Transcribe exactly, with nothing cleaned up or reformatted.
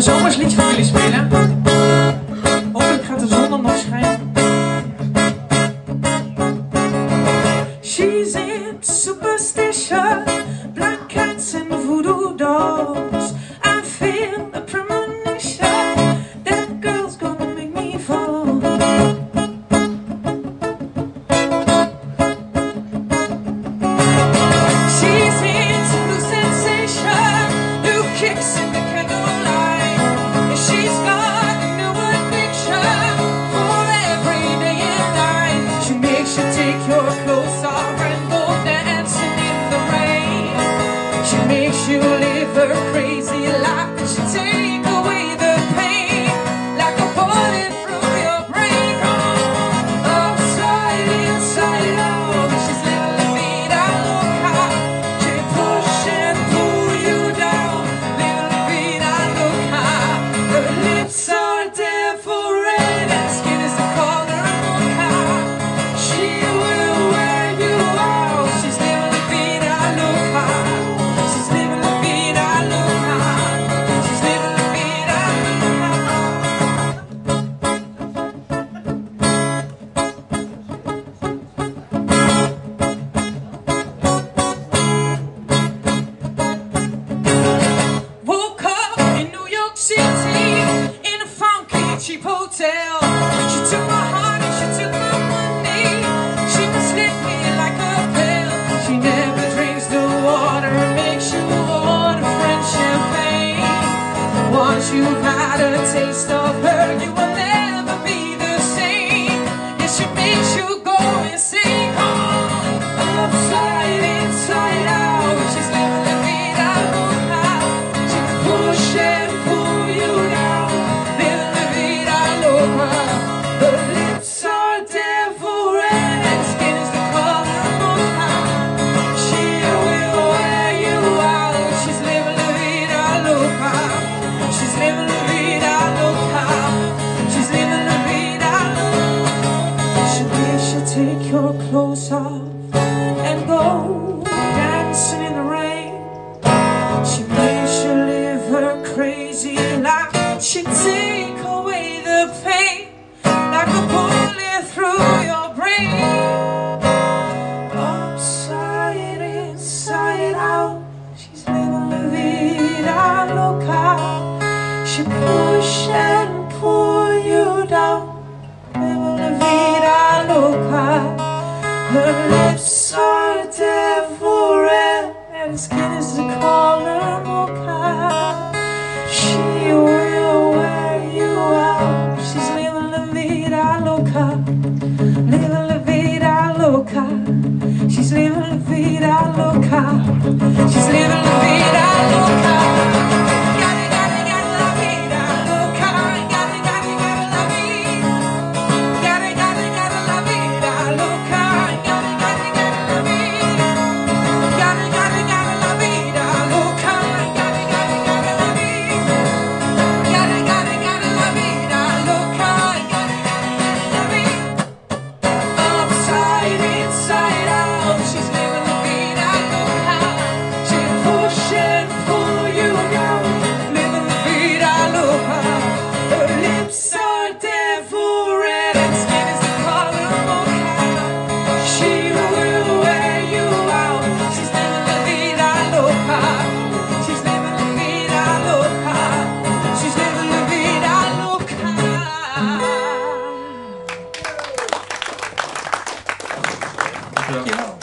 een zomersliedje voor jullie spelen. Hopelijk gaat de zon dan nog schijnen. She's in superstition, black cats and voodoo dolls. I feel a premonition, that girl's gonna make me fall. She's into new sensation, new kicks in the candlelight. And she's got a new addiction for every day and night. She makes you take your clothes off and go dancing in the rain. She makes you live her crazy life. She take away the pain like a bullet through your brain. Upside, inside out, she's living la vida loca. She push and pull you down, living la vida loca. Her lips are devil red and skin is the color mocha. She will wear you out. She's living la vida loca. She's living la vida loca. She's living la vida loca. Woke up in New York City in a funky cheap hotel. She took my heart and she took my money. She misled me like a pill. She never drinks the water, makes you order French champagne. Once you've had a taste of her, you will never be the same. Yeah, she makes you go insane. Upside, inside out, she's living la vida loca. She can push and pull you down, living la vida loca. Her lips are devil red and skin is the color mocha. She will wear you out. She's living la vida loca. She's living la vida loca. She's living la vida loca. She makes you take your clothes off and go dancing in the rain. She makes you live her crazy life. She take away the pain like a bullet through your brain. Upside, inside out, she's living la vida loca. She push and pull you down, living la vida loca. Her lips are devil red and her skin is the color mocha. She will wear you out. She's living la vida loca, living la vida loca. She's living la vida loca. She's living la vida loca. Gotta, gotta, gotta la vida loca. Gotta, gotta, gotta la vida. Gotta, gotta, gotta la vida loca. Gotta, gotta, gotta la vida. Gotta, gotta, gotta la vida loca. Gotta, gotta, gotta la vida. Gotta, gotta, gotta la vida loca. Gotta, gotta, gotta la vida. Upside, inside out, she's living la vida loca. She push and pull you down, living la vida loca. Her lips are devil red and skin is the color mocha. She will wear you out. She's living la vida loca. She's living la vida loca. She's living la vida loca. Dankjewel.